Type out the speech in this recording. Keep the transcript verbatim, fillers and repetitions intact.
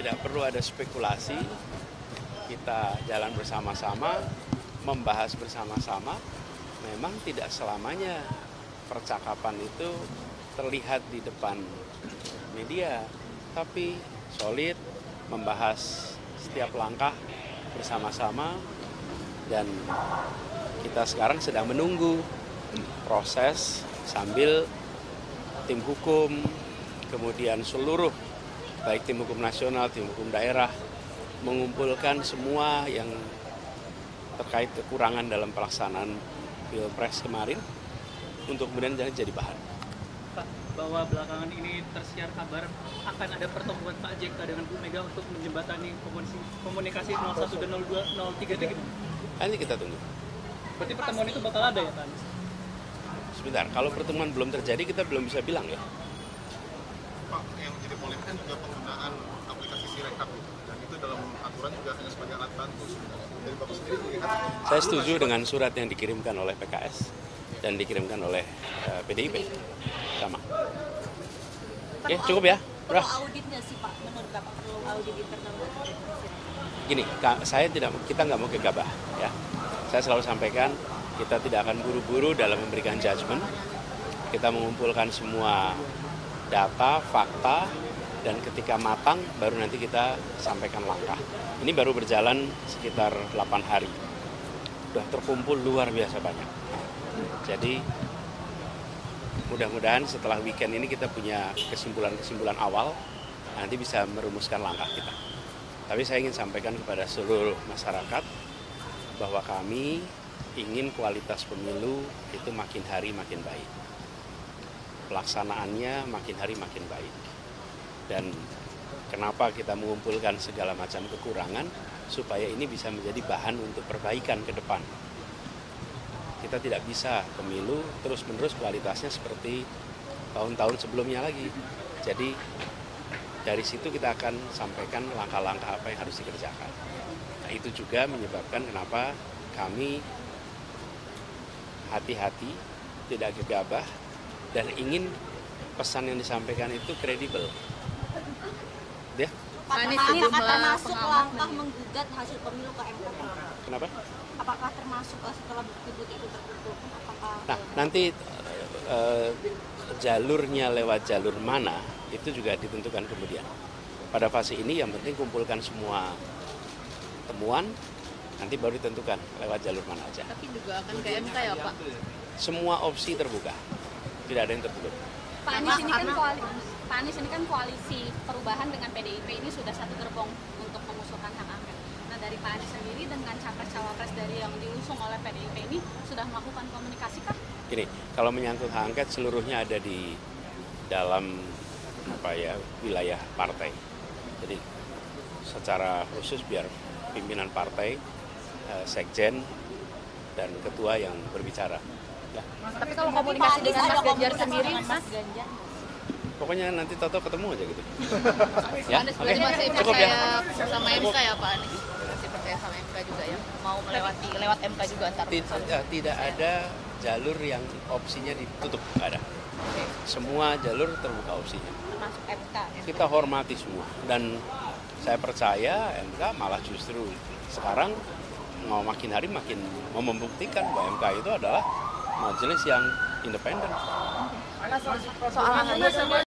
tidak perlu ada spekulasi, kita jalan bersama-sama, membahas bersama-sama. Memang tidak selamanya percakapan itu terlihat di depan media, tapi solid, membahas setiap langkah bersama-sama, dan kita sekarang sedang menunggu proses sambil tim hukum, kemudian seluruh baik tim hukum nasional, tim hukum daerah mengumpulkan semua yang terkait kekurangan dalam pelaksanaan Pilpres kemarin untuk kemudian jadi bahan. Pak, bahwa belakangan ini tersiar kabar akan ada pertemuan Pak J K dengan Bu Mega untuk menjembatani komunikasi nol satu dan nol dua nol tiga itu gimana? Nanti kita tunggu. Berarti pertemuan itu bakal ada ya Pak Anies? Sebentar, kalau pertemuan belum terjadi kita belum bisa bilang ya. Pak, yang menjadi polemik kan juga penggunaan aplikasi Sirekap gitu. Dan itu dalam aturan juga hanya sebagai alat bantu. Dari Bapak sendiri melihat. Saya setuju dengan surat yang dikirimkan oleh P K S dan dikirimkan oleh uh, P D I P. Sama. Oke, cukup ya. Perlu audit nggak sih Pak? Menurut Bapak perlu audit internal? Gini, saya tidak, kita nggak mau gegabah ya. Saya selalu sampaikan kita tidak akan buru-buru dalam memberikan judgement. Kita mengumpulkan semua data, fakta, dan ketika matang baru nanti kita sampaikan langkah. Ini baru berjalan sekitar delapan hari. Sudah terkumpul luar biasa banyak. Jadi mudah-mudahan setelah weekend ini kita punya kesimpulan-kesimpulan awal, nanti bisa merumuskan langkah kita. Tapi saya ingin sampaikan kepada seluruh masyarakat bahwa kami ingin kualitas pemilu itu makin hari makin baik. Pelaksanaannya makin hari makin baik. Dan kenapa kita mengumpulkan segala macam kekurangan, supaya ini bisa menjadi bahan untuk perbaikan ke depan. Kita tidak bisa pemilu terus-menerus kualitasnya seperti tahun-tahun sebelumnya lagi. Jadi dari situ kita akan sampaikan langkah-langkah apa yang harus dikerjakan. Nah, itu juga menyebabkan kenapa kami hati-hati, tidak gegabah, dan ingin pesan yang disampaikan itu kredibel. Ya? Pak Anies apakah termasuk langkah menggugat hasil pemilu ke M K? Kenapa? Apakah termasuk setelah bukti-bukti itu tertutup? Apakah Nah, nanti uh, jalurnya lewat jalur mana itu juga ditentukan kemudian. Pada fase ini yang penting kumpulkan semua temuan, nanti baru ditentukan lewat jalur mana aja. Tapi juga akan ke M K ya Pak? Semua opsi terbuka, tidak ada yang tertutup. Pak Anies ini kan koalisi, Pak Anies ini kan koalisi perubahan dengan P D I P ini sudah satu gerbong untuk mengusulkan hak angket. Nah dari Pak Anies sendiri dengan capres-cawapres dari yang diusung oleh P D I P ini sudah melakukan komunikasi kah? Gini, kalau menyangkut hak angket seluruhnya ada di dalam apa ya wilayah partai. Jadi secara khusus biar pimpinan partai, eh, sekjen dan ketua yang berbicara. Ya. Tapi kalau komunikasi dengan Mas Ganjar sendiri, Mas? Pokoknya nanti Toto ketemu aja gitu. Ya? Anies berarti Oke. masih Cukup ya. percaya sama M K ya Pak Anies? Masih percaya sama M K juga ya? Mau melewati lewat M K juga antar Tidak, tidak ada jalur yang opsinya ditutup, nggak ada. Semua jalur terbuka opsinya. termasuk M K. Kita hormati semua dan saya percaya M K malah justru sekarang mau makin hari makin mau membuktikan bahwa M K itu adalah majelis yang independen. Soal